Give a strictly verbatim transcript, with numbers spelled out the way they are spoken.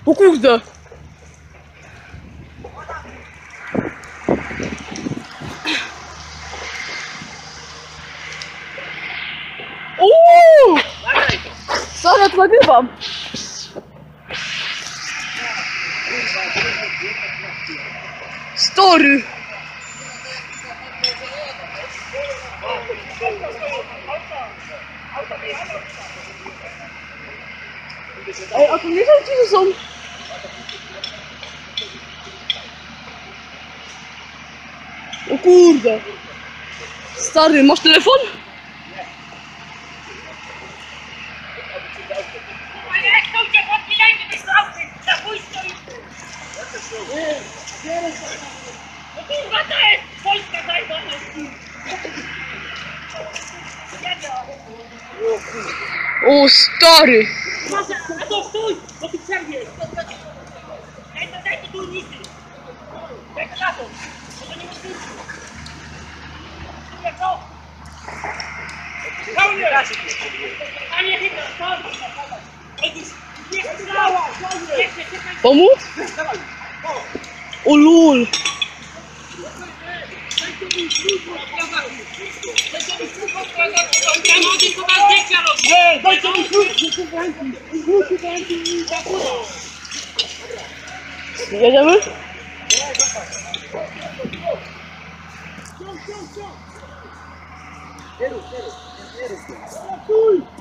O kurde! Uuu! Stary, ja to nagrywam! Story! Ej, a to nie wiem, gdzie są. O kurde! Stary, masz telefon? No kurwa, to jest Polska zajebana. O stary! A to stój, bo ty przerwiesz. Daj to, daj to turnisy. Daj to lato, bo to nie ma sensu. Kurwa, co? A nie chyba, stoi. Nie strała, nie czekaj. Pomóc? O lul! Nie, dajcie mi Jedziemy? Stój!